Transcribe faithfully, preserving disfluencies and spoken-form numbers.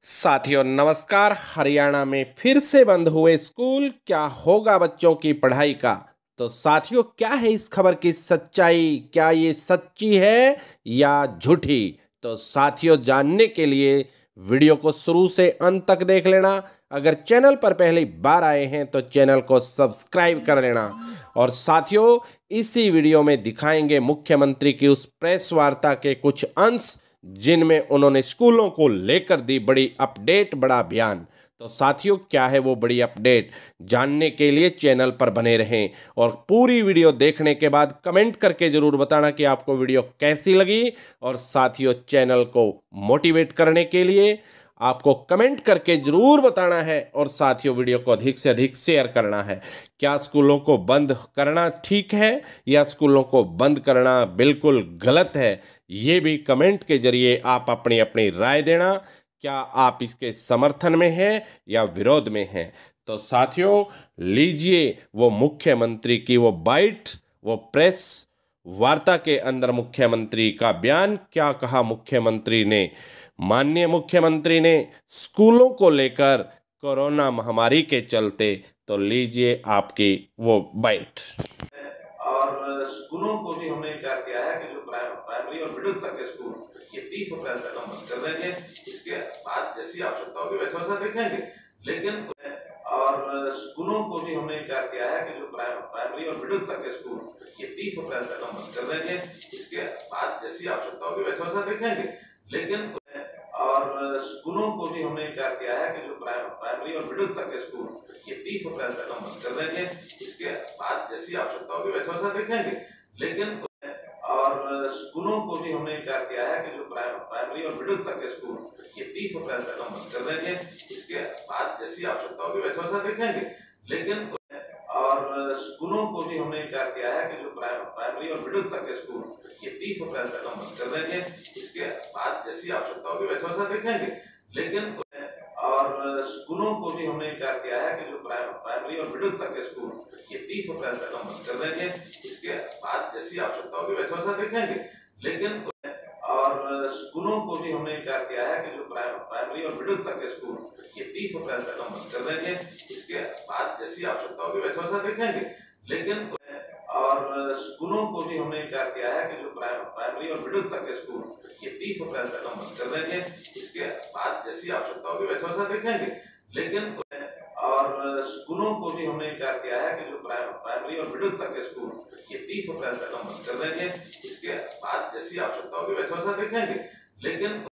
साथियों नमस्कार। हरियाणा में फिर से बंद हुए स्कूल, क्या होगा बच्चों की पढ़ाई का। तो साथियों, क्या है इस खबर की सच्चाई, क्या ये सच्ची है या झूठी। तो साथियों, जानने के लिए वीडियो को शुरू से अंत तक देख लेना। अगर चैनल पर पहली बार आए हैं तो चैनल को सब्सक्राइब कर लेना। और साथियों, इसी वीडियो में दिखाएंगे मुख्यमंत्री की उस प्रेस वार्ता के कुछ अंश जिनमें उन्होंने स्कूलों को लेकर दी बड़ी अपडेट, बड़ा बयान। तो साथियों, क्या है वो बड़ी अपडेट, जानने के लिए चैनल पर बने रहें और पूरी वीडियो देखने के बाद कमेंट करके जरूर बताना कि आपको वीडियो कैसी लगी। और साथियों, चैनल को मोटिवेट करने के लिए आपको कमेंट करके जरूर बताना है और साथियों वीडियो को अधिक से अधिक शेयर करना है। क्या स्कूलों को बंद करना ठीक है या स्कूलों को बंद करना बिल्कुल गलत है, ये भी कमेंट के जरिए आप अपनी अपनी राय देना। क्या आप इसके समर्थन में हैं या विरोध में हैं। तो साथियों, लीजिए वो मुख्यमंत्री की वो बाइट, वो प्रेस वार्ता के अंदर मुख्यमंत्री का बयान। क्या कहा मुख्यमंत्री ने। माननीय मुख्यमंत्री ने स्कूलों को लेकर कोरोना महामारी के चलते, तो लीजिए आपकी वो बाइट। और स्कूलों को भी हमने क्या किया है कि जो प्राइमरी और मिडिल तक के स्कूल ये तीस अप्रैल तक हम बंद कर देंगे। इसके बाद जैसी आवश्यकता होगी वैसा वैसा देखेंगे। लेकिन और स्कूलों को भी हमने क्या किया है कि जो प्राइमरी और मिडिल तक के स्कूल ये तीस अप्रैल तक हम बंद कर देंगे। इसके बाद जैसी आवश्यकता होगी वैसा वैसा देखेंगे। लेकिन और स्कूलों को भी हमने क्या किया है कि जो प्राइमरी और मिडिल तक के स्कूल ये तीस अप्रैल तक हम बंद कर देंगे। इसके बाद जैसी आवश्यकता होगी वैसा वैसा देखेंगे। लेकिन और स्कूलों को भी हमने क्या किया है कि जो प्राइमरी और मिडिल तक के स्कूल ये तीस अप्रैल तक हम बंद कर देंगे। इसके बाद जैसी आवश्यकता होगी वैसा वैसा देखेंगे। लेकिन और स्कूलों को भी हमने क्या किया है कि जो प्राइमरी और मिडिल तक के स्कूल ये तीस अप्रैल तक हम बंद कर देंगे। इसके बाद जैसी आवश्यकता होगी वैसा वैसा देखेंगे। लेकिन और स्कूलों को भी हमने क्या किया है कि जो प्राइमरी और मिडिल तक के स्कूल ये तीस अप्रैल तक हम बंद कर देंगे। इसके बाद जैसी आवश्यकता होगी वैसा वैसा देखेंगे। लेकिन और स्कूलों को भी हमने क्या किया है कि जो प्राइमरी और मिडिल तक के स्कूल ये तीस अप्रैल तक हम बंद कर देंगे। इसके बाद जैसी आवश्यकता होगी वैसा वैसा देखेंगे। लेकिन और स्कूलों को भी हमने क्या किया है कि जो प्राइमरी और मिडिल तक के स्कूल ये तीस अप्रैल तक हम बंद कर देंगे। इसके बाद जैसी आवश्यकता होगी वैसा वैसा देखेंगे। लेकिन और स्कूलों को भी हमने क्या किया है कि जो प्राइमरी और मिडिल तक के स्कूल ये तीस अप्रैल तक हम बंद कर देंगे। इसके बाद जैसी आवश्यकता होगी वैसा वैसा देखेंगे। लेकिन